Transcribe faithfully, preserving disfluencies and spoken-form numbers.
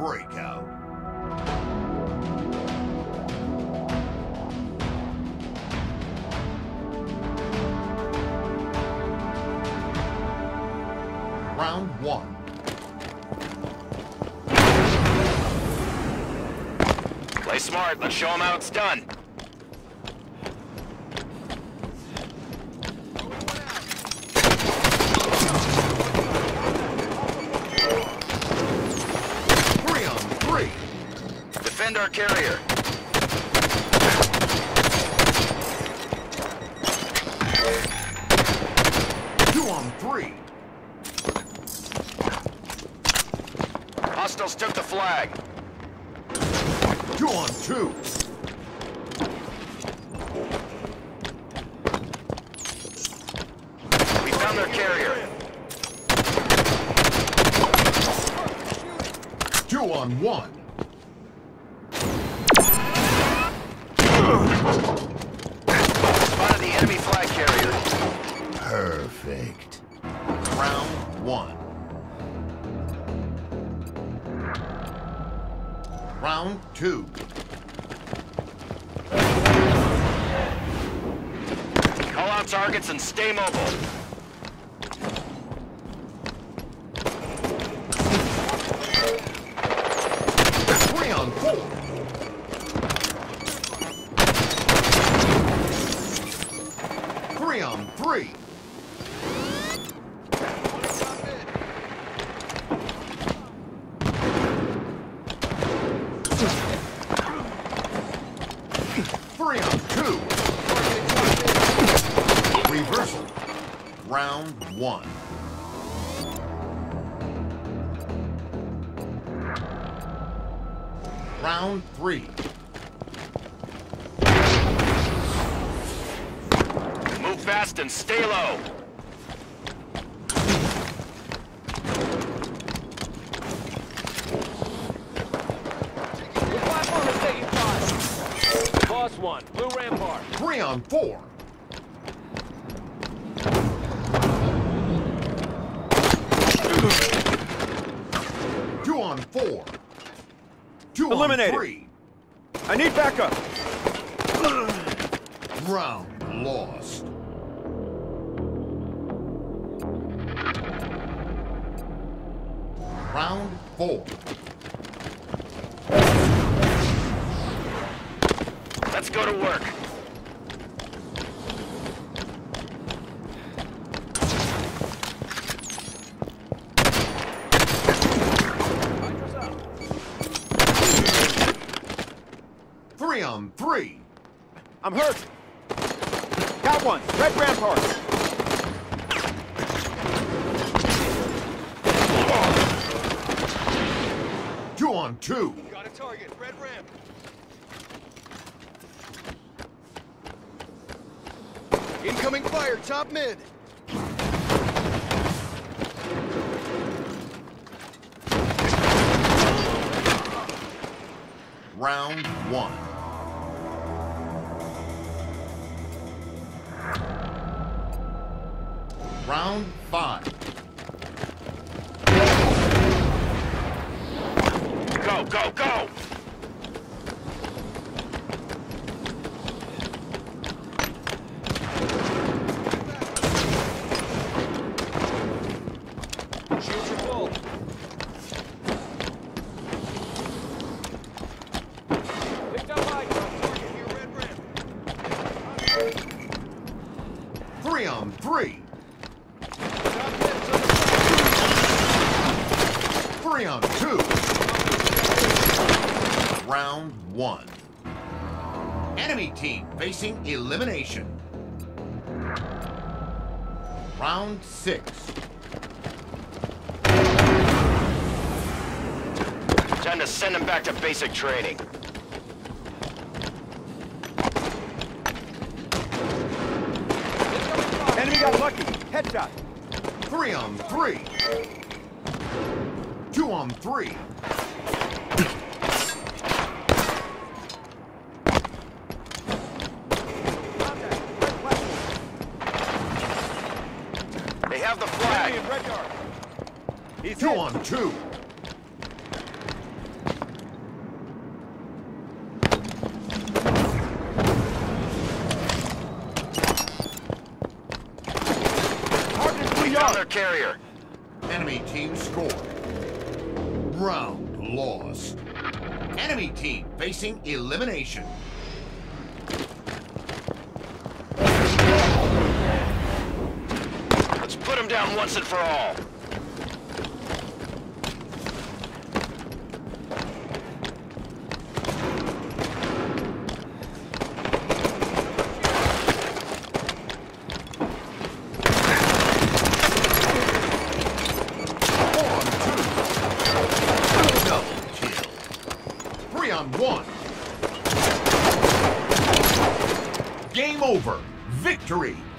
breakout. Round one. Play smart. Let's show them how it's done. Three on three. Defend our carrier. Two on three. Hostiles took the flag. Two on two. We found their carrier. Two on one. Spotted the enemy flag carrier. Perfect. Round one. Round two. Call out targets and stay mobile. Three on four. Three on three. Three on two. Reversal. Round one. Round three. Move fast and stay low. The platform is taking fire. Boss one, Blue Rampart. Three on four. Two on four. Two Eliminated. on three. I need backup. Round lost. Round four. Let's go to work. Three on three. I'm hurt. Got one. Red Rampart. Two on two. Got a target, Red Ramp. Incoming fire, top mid. Round one. Round five. Go, go, go! Shields are full. Picked up high, target here, Red Ramp. Three on three. Top mid, Three on two. Round one. Enemy team facing elimination. Round six. Time to send them back to basic training. Enemy got lucky. Headshot. Three on three. Two on three. They have the flag. Enemy in red yard. He's Two hit. on two. carrier. Enemy team scored. Round lost. Enemy team facing elimination. Let's put him down once and for all. On one. Game over. Victory.